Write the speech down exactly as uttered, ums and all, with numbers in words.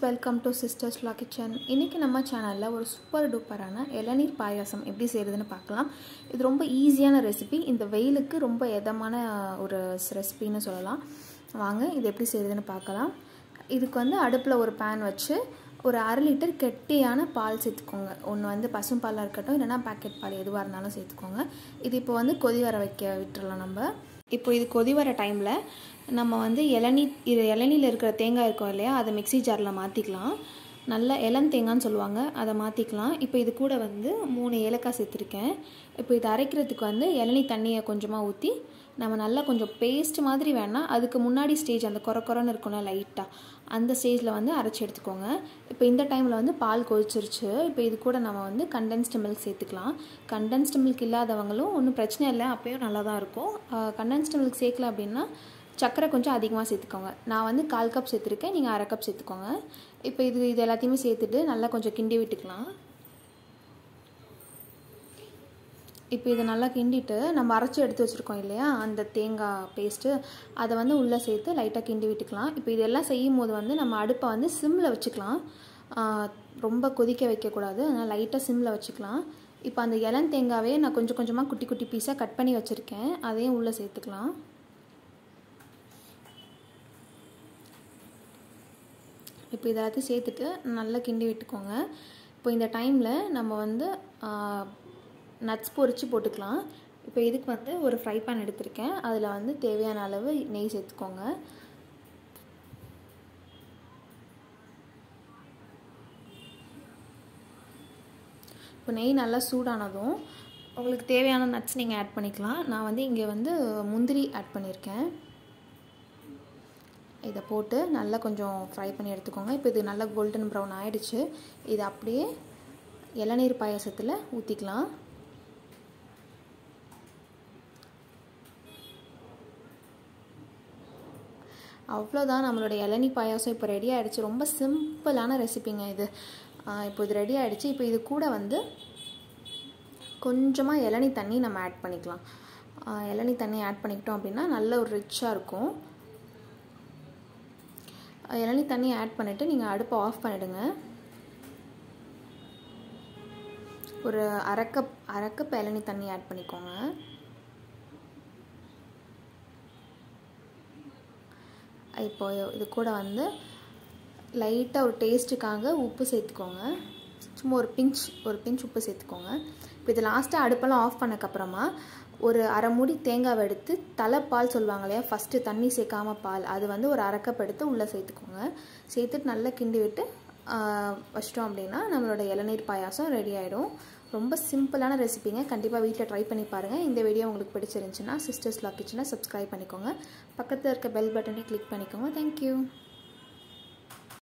welcome to Sisters Law Kitchen. இன்னைக்கு நம்ம சேனல்ல ஒரு சூப்பர் டூப்பரான இளநீர் பாயாசம் எப்படி செய்யறதுன்னு பார்க்கலாம். இது ரொம்ப ஈஸியான ரெசிபி. இந்த வெயிலுக்கு ரொம்ப எதமான ஒரு ரெசிபின்னு சொல்லலாம். வாங்க இது எப்படி செய்யறதுன்னு பார்க்கலாம். இதுக்கு வந்து அடுப்புல ஒரு pan வச்சு ஒரு அரை லிட்டர் கெட்டியான பால் சேர்த்துக்கோங்க. ஒன்று வந்து பசும் பாலா இருக்கட்டும் இல்லனா பாக்கெட் பால் எதுவா இருந்தாலும் சேர்த்துக்கோங்க. இது இப்போ வந்து கொதி வர வைக்க விட்டுறலாம் நம்ம. இப்போ இது கொதி வர டைம்ல நம்ம வந்து இளநீ இளநீல இருக்கிற தேங்காய் இருக்கும் இல்லையா, அதை மிக்ஸி ஜாரில் மாற்றிக்கலாம். நல்ல இளம் தேங்காய்னு சொல்லுவாங்க, அதை மாற்றிக்கலாம். இப்போ இது கூட வந்து மூணு ஏலக்காய் சேர்த்துருக்கேன். இப்போ இது அரைக்கிறதுக்கு வந்து இளநீ தண்ணியை கொஞ்சமாக ஊற்றி நம்ம நல்லா கொஞ்சம் பேஸ்ட் மாதிரி வேணால் அதுக்கு முன்னாடி ஸ்டேஜ் அந்த குறை குறைன்னு இருக்கும்ல லைட்டாக, அந்த ஸ்டேஜில் வந்து அரைச்சி எடுத்துக்கோங்க. இப்போ இந்த டைமில் வந்து பால் கொதிச்சிருச்சு. இப்போ இது கூட நம்ம வந்து கண்டென்ஸ்டு மில்க் சேர்த்துக்கலாம். கண்டென்ஸ்டு மில்க் இல்லாதவங்களும் ஒன்றும் பிரச்சனை இல்லை, அப்பயும் நல்லா தான் இருக்கும். கண்டென்ஸ்டு மில்க் சேர்க்கல அப்படின்னா சர்க்கரை கொஞ்சம் அதிகமாக சேர்த்துக்கோங்க. நான் வந்து கால் கப் சேர்த்துருக்கேன், நீங்கள் அரை கப் சேர்த்துக்கோங்க. இப்போ இது இது எல்லாத்தையுமே சேர்த்துட்டு நல்லா கொஞ்சம் கிண்டி விட்டுக்கலாம். இப்போ இதை நல்லா கிண்டிட்டு நம்ம அரைச்சி எடுத்து வச்சுருக்கோம் இல்லையா அந்த தேங்காய் பேஸ்ட்டு, அதை வந்து உள்ளே சேர்த்து லைட்டாக கிண்டி விட்டுக்கலாம். இப்போ இதெல்லாம் செய்யும் போது வந்து நம்ம அடுப்பை வந்து சிம்மில் வச்சுக்கலாம், ரொம்ப கொதிக்க வைக்கக்கூடாது, அதனால் லைட்டாக சிம்மில் வச்சுக்கலாம். இப்போ அந்த இளம் தேங்காவே நான் கொஞ்சம் கொஞ்சமாக குட்டி குட்டி பீஸாக கட் பண்ணி வச்சுருக்கேன், அதையும் உள்ளே சேர்த்துக்கலாம். இப்போ இதெல்லாத்தையும் சேர்த்துட்டு நல்லா கிண்டி விட்டுக்கோங்க. இப்போ இந்த டைமில் நம்ம வந்து நட்ஸ் பொரித்து போட்டுக்கலாம். இப்போ இதுக்கு வந்து ஒரு ஃப்ரை பேன் எடுத்திருக்கேன், அதில் வந்து தேவையான அளவு நெய் சேர்த்துக்கோங்க. இப்போ நெய் நல்லா சூடானதும் உங்களுக்கு தேவையான நட்ஸ் நீங்கள் ஆட் பண்ணிக்கலாம். நான் வந்து இங்கே வந்து முந்திரி ஆட் பண்ணியிருக்கேன். இதை போட்டு நல்லா கொஞ்சம் ஃப்ரை பண்ணி எடுத்துக்கோங்க. இப்போ இது நல்லா கோல்டன் ப்ரௌன் ஆகிடுச்சு. இது அப்படியே இளநீர் பாயாசத்தில் ஊற்றிக்கலாம். அவ்வளோதான், நம்மளுடைய இளநீ பாயாசம் இப்போ ரெடி ஆகிடுச்சு. ரொம்ப சிம்பிளான ரெசிபிங்க இது. இப்போ இது ரெடி ஆகிடுச்சு. இப்போ இது கூட வந்து கொஞ்சமாக இளநீ தண்ணி நம்ம ஆட் பண்ணிக்கலாம். இளநீ தண்ணி ஆட் பண்ணிக்கிட்டோம் அப்படின்னா நல்ல ஒரு ரிச்சாக இருக்கும். இளநீ தண்ணி ஆட் பண்ணிவிட்டு நீங்கள் அடுப்பை ஆஃப் பண்ணிவிடுங்க. ஒரு அரை கப் அரை கப் இளநீ தண்ணி ஆட் பண்ணிக்கோங்க. இப்போ இது கூட வந்து லைட்டாக ஒரு டேஸ்ட்டுக்காக உப்பு சேர்த்துக்கோங்க. சும்மா ஒரு பிஞ்ச் ஒரு பிஞ்ச் உப்பு சேர்த்துக்கோங்க. இப்போ இது லாஸ்ட்டாக அடுப்பெல்லாம் ஆஃப் பண்ணக்கப்புறமா ஒரு அரை மூடி தேங்காவை எடுத்து தலைப்பால் சொல்லுவாங்க இல்லையா, ஃபஸ்ட்டு தண்ணி சேர்க்காமல் பால், அது வந்து ஒரு அரை கப் எடுத்து உள்ளே சேர்த்துக்கோங்க. சேர்த்துட்டு நல்லா கிண்டி விட்டு வச்சிட்டோம் அப்படின்னா நம்மளோட இளநீர் பாயாசம் ரெடி ஆகிடும். ரொம்ப சிம்பிளான ரெசிபிங்க, கண்டிப்பாக வீட்டில் ட்ரை பண்ணி பாருங்கள். இந்த வீடியோ உங்களுக்கு பிடிச்சிருந்துச்சுன்னா சிஸ்டர்ஸ் லா கிச்சனை சப்ஸ்கிரைப் பண்ணிக்கோங்க. பக்கத்தில் இருக்க பெல் பட்டனை கிளிக் பண்ணிக்கோங்க. தேங்க்யூ.